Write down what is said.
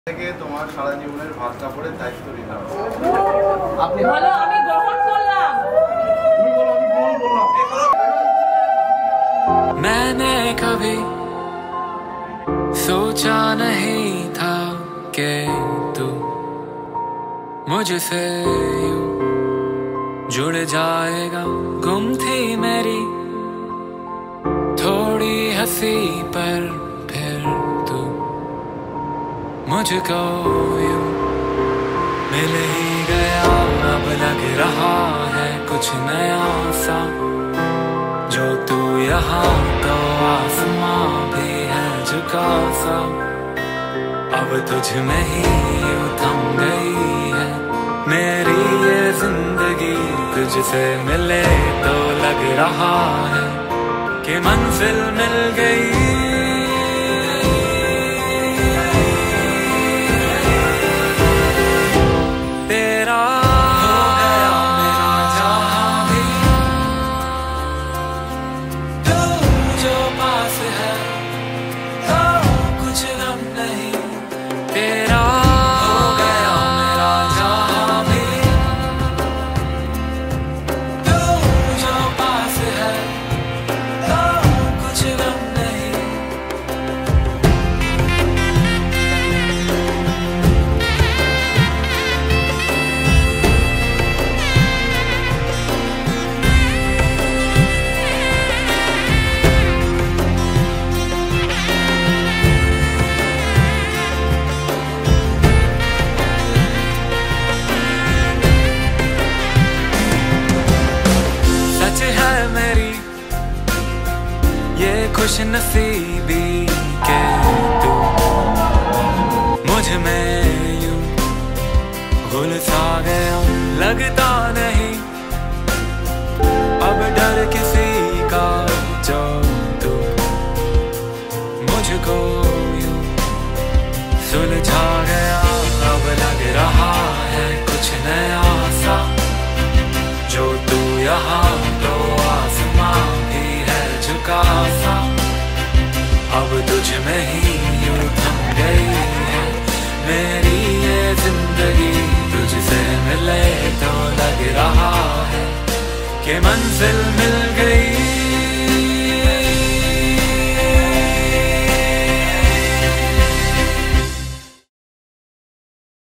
থেকে তোমার সারা জীবনের ভাত কাপড়ের দায়িত্ব নিতে হবে। আপনি বলো, আমি গ্রহণ করলাম। তুমি বলো, আমি গ্রহণ করলাম। मैंने कभी सोचा नहीं था कि तू मुझसे यूं जुड़ जाएगा। गुम थी मेरी थोड़ी हंसी पर फिर तू मुझको यूं मिल ही गया। अब लग रहा है कुछ नया सा, जो तू यहाँ तो आसमां भी है झुका सा। अब तुझ में ही यूं थम गई है मेरी ये जिंदगी। तुझसे मिले तो लग रहा है कि मंजिल मिल गई। खुश नसीबी के तू मुझ में यूं घुल सा गया। लगता नहीं अब डर किसी का, जो तू मुझको यूं सुलझा गया। अब लग रहा है कुछ नया सा, जो तू यहाँ तो आसमां भी है झुका सा। अब तुझ में ही यूं थम गई है मेरी ये जिंदगी। तुझसे मिले तो लग रहा है कि मंजिल मिल गई।